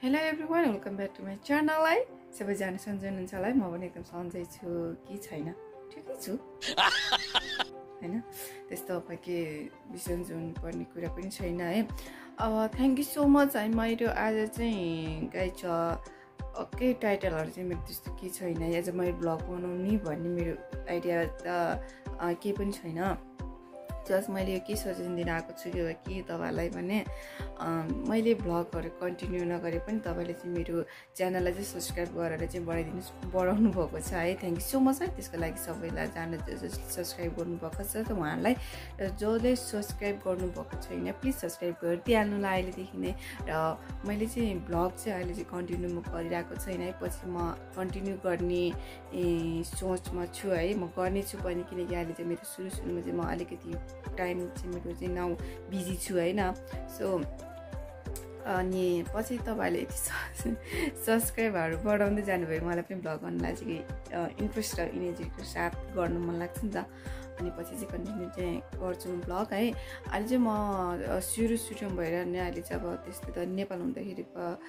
Hello everyone, welcome back to my channel. सबैजना सन्चै हुनुहुन्छ होला म पनि एकदम सन्चै छु कि छैन ठिकै छु हैन त्यस्तो के बिसन्च हुनुपर्ने कुरा पनि छैन है अब थ्यांक यू सो मच है मेरो आज चाहिँ गाइस के टाइटलहरु चाहिँ मेरो त्यस्तो के छैन आज मैले ब्लग बनाउने भन्ने मेरो आइडिया त के पनि छैन जस्ट मैले के सजेसन दिन आएको छु कि तपाईहरुलाई भने मैले ब्लगहरु कन्टिन्यू नगरे पनि तपाईले चाहिँ मेरो च्यानललाई चाहिँ सब्स्क्राइब गरेर चाहिँ बढाउनु भएको छ है थ्यांक यू सो मच है त्यसको लागि सबैलाई जान सब्स्क्राइब गर्नु भएको छ त उहाँहरुलाई जसले सब्स्क्राइब गर्नु भएको छैन प्लिज सब्स्क्राइब गरिदिहाल्नु ला अहिलेदेखि नै र मैले चाहिँ ब्लग चाहिँ अहिले चाहिँ कन्टिन्यू म गरिरहेको छैन है पछि म कन्टिन्यू गर्ने सोचमा छु है म गर्ने छु पनि किनकि अहिले चाहिँ मेरो सुरुमा चाहिँ म अलिकति टाइम चाहिँ मेरो चाहिँ नाउ बिजी छु हैन सो अनि पछि तपाईहरुले यति सब्स्क्राइबरहरु बढाउँदै जानुभयो मलाई पनि ब्लग गर्नलाई चाहिँ इन्ट्रेस्ट र इनर्जीको साथ गर्न मन लाग्छ नि त अनि पछि चाहिँ कन्टिन्यू चाहिँ गर्छु ब्लग है अहिले चाहिँ म सुरु भएर नि अहिले चाहिँ अब त्यस्तो त नेपाल हुँदाखेरि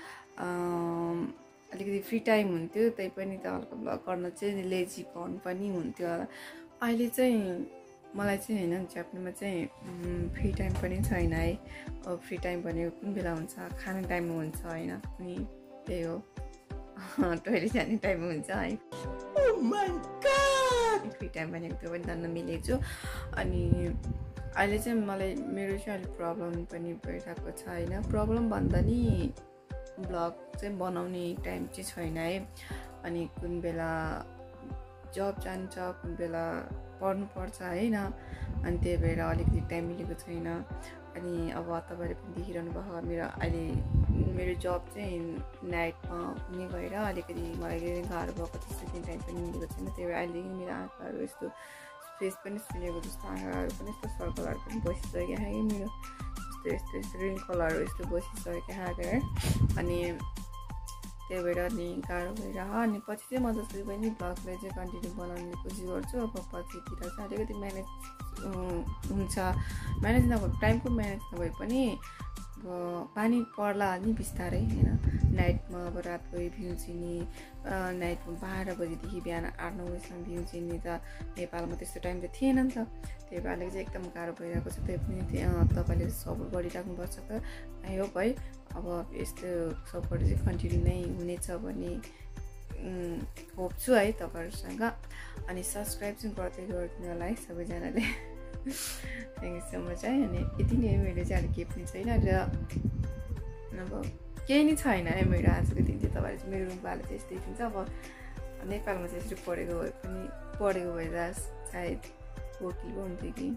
अलिकति फ्री टाइम हुन्थ्यो त्यही पनि त हल्का ब्लग गर्न चाहिँ लेजी भन पनि हुन्थ्यो अहिले चाहिँ मलाई चाहिँ हैन जाप्नेमा चाहिँ फ्री टाइम पनि छैन है अब फ्री टाइम भनेको कुन बेला हुन्छ खाना टाइममा हुन्छ हैन अनि त्यही हो टोइलेट जाने टाइममा हुन्छ है oh my God free time भनेको त्यो पनि धन्न मिलेको छु अनि अहिले चाहिँ मलाई मेरो चाहिँ अलिक प्रब्लम पनि भइरहेको छ हैन प्रब्लम भन्दा नि ब्लग चाहिँ बनाउने टाइम चाहिँ छैन है अनि कुन बेला जब जान्छ कुन बेला पढ्नु पर्छ हैन अनि त्यही भएर अलिकति टाइम मिलेको छैन अनि अब तपाईहरुले पनि देखिरहनु भएको मेरो अहिले मेरो जब चाहिँ नाइटमा हुने भएर अलिकति मलाई गाह्रो भएको त्यस्तो टाइम पनि मिलेको छैन त्यही भएर अहिले मेरो आँखाहरु यस्तो फेस पनि सुनेको जस्तो आँखाहरु पनि यस्तो सर्कलहरु पनि बसिसकेको है मेरो यस्तो रिङ्कलहरु यस्तो बसिसकेको है अनि त्यही भएर नि गाह्रो भएर अनि पछि चाहिँ म जसरी पनि ब्लगलाई चाहिँ कन्टिन्यू बनाउने कोसिस गर्छु अब पछितिर चाहिँ अलिकति म्यानेज हुन्छ म्यानेज नभए टाइमको म्यानेज नभए पनि पानी पर्ला अलि बिस्तारै हैन नाइटमा अब रात गए भ्युचिनी नाइटमा 12 बजेदेखि बिहान 8-9 बजेसम्म भ्युचिनी त नेपालमा त्यस्तो टाइम त थिएन नि त त्यही भएर चाहिँ एकदम गाह्रो भइरहेको छ त्यही पनि तपाईले सपोर्ट गरिराख्नुपर्छ त आई होप है अब यस्तो सपोर्ट चाहिँ कन्टिन्यू नै हुनेछ भन्ने होप छु है तपाईहरुसँग अनि सब्स्क्राइब चाहिँ गर्दै गरिदिनु होला है सबैजनाले थ्यांक यू सो मच है अनि यति नै मेरो चाहिँ अलिक केही पनि छैन र अब केही नै छैन है मेरो आजको दिन चाहिँ तपाईहरु चाहिँ मेरो रुमपाले चाहिँ यस्तै हुन्छ अब नेपालमा चाहिँ यसरी पढेको भएर सायद होटलको हुन्थ्यो कि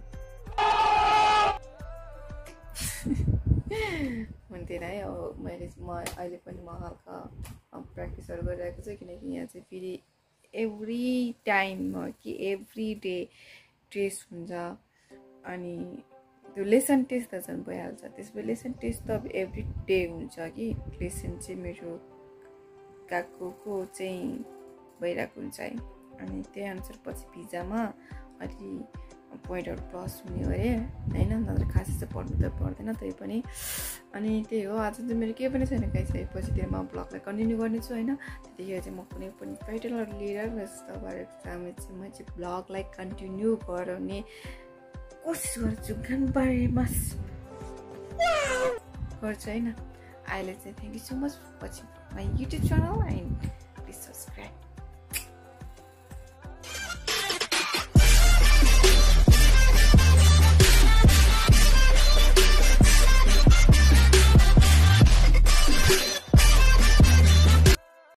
हुन्थेन है अब मैले म अहिले पनि म हल्का प्र्याक्टिसहरु गरिरहेको छु किनकि यहाँ चाहिँ फेरि एभ्री टाइम कि एभ्री डे टेस्ट हुन्छ अनि त्यो लेसन टेस्ट त झन् भइहाल्छ त्यसपछि लेसन टेस्ट त अब एभ्री डे हुन्छ कि लेसन चाहिँ मेरो काकुको चाहिँ भइरहेको हुन्छ है अनि त्यही अनुसार पछि भिजामा अलि पोइन्टहरु प्लस हुने अरे हैन नत्र खासै चाहिँ पढ्नु त पर्दैन त्यही पनि अनि त्यही हो आज चाहिँ मेरो केही पनि छैन गाइस पछितिर म ब्लगलाई कन्टिन्यू गर्नेछु हैन त्यतिखेर चाहिँ म कुनै पनि टाइटलहरु लिएर तपाईहरुको सामु चाहिँ म चाहिँ ब्लगलाई कन्टिन्यू गराउने कोसिस गर्छु गनबारेमास गर्छु हैन अहिले चाहिँ thank you so much watching my YouTube channel and please subscribe